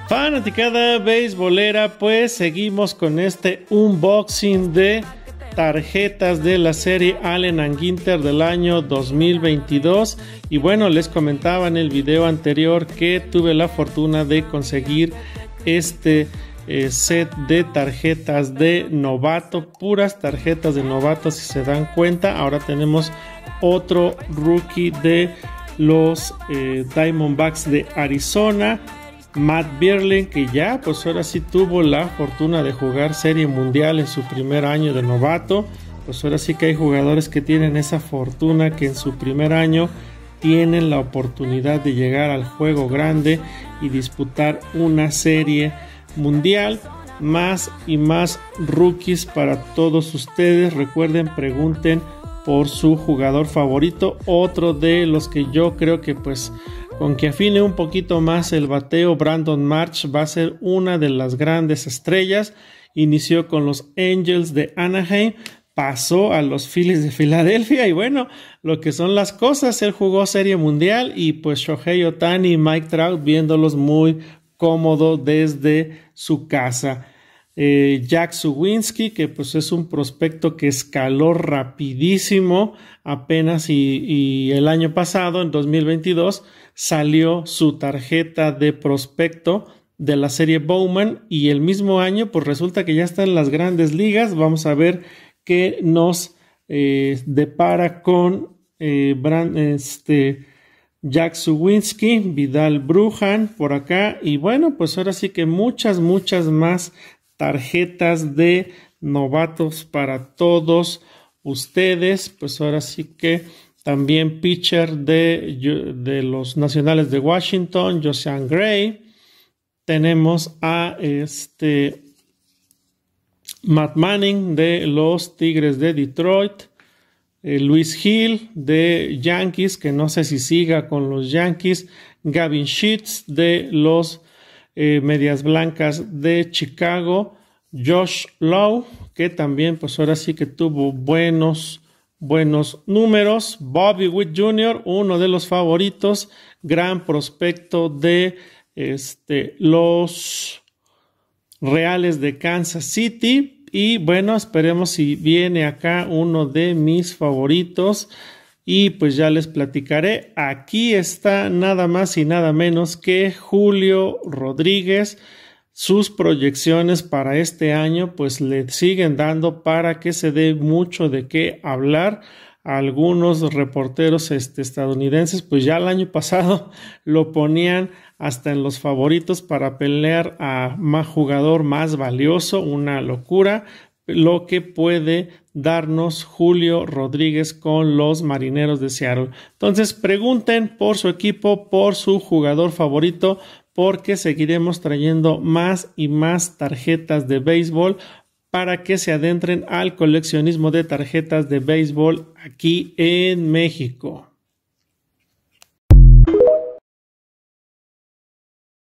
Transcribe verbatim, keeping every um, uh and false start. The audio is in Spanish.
Fanaticada beisbolera, pues seguimos con este unboxing de tarjetas de la serie Allen and Ginter del año dos mil veintidós. Y bueno, les comentaba en el video anterior que tuve la fortuna de conseguir este eh, set de tarjetas de novato, puras tarjetas de novato. Si se dan cuenta, ahora tenemos otro rookie de los eh, Diamondbacks de Arizona, Matt Vierling, que ya pues ahora sí tuvo la fortuna de jugar Serie Mundial en su primer año de novato. Pues ahora sí que hay jugadores que tienen esa fortuna, que en su primer año tienen la oportunidad de llegar al juego grande y disputar una Serie Mundial. Más y más rookies para todos ustedes. Recuerden, pregunten por su jugador favorito. Otro de los que yo creo que pues con que afine un poquito más el bateo, Brandon Marsh va a ser una de las grandes estrellas. Inició con los Angels de Anaheim, pasó a los Phillies de Filadelfia y bueno, lo que son las cosas, él jugó Serie Mundial y pues Shohei Ohtani y Mike Trout viéndolos muy cómodo desde su casa. Eh, Jack Suwinski, que pues es un prospecto que escaló rapidísimo apenas y, y el año pasado, en dos mil veintidós, salió su tarjeta de prospecto de la serie Bowman y el mismo año pues resulta que ya está en las grandes ligas. Vamos a ver qué nos eh, depara con eh, Brand, este, Jack Suwinski, Vidal Brujan por acá y bueno, pues ahora sí que muchas, muchas más tarjetas de novatos para todos ustedes. Pues ahora sí que también pitcher de, de los Nacionales de Washington, Josiah Gray. Tenemos a este Matt Manning de los Tigres de Detroit. Eh, Luis Hill de Yankees, que no sé si siga con los Yankees. Gavin Sheets de los Eh, Medias Blancas de Chicago, Josh Lowe, que también pues ahora sí que tuvo buenos buenos números, Bobby Witt junior, uno de los favoritos, gran prospecto de este, los Reales de Kansas City y bueno, esperemos si viene acá uno de mis favoritos. Y pues ya les platicaré. Aquí está nada más y nada menos que Julio Rodríguez. Sus proyecciones para este año pues le siguen dando para que se dé mucho de qué hablar. Algunos reporteros este, estadounidenses pues ya el año pasado lo ponían hasta en los favoritos para pelear a más jugador más valioso. Una locura lo que puede darnos Julio Rodríguez con los Marineros de Seattle. Entonces pregunten por su equipo, por su jugador favorito, porque seguiremos trayendo más y más tarjetas de béisbol para que se adentren al coleccionismo de tarjetas de béisbol aquí en México.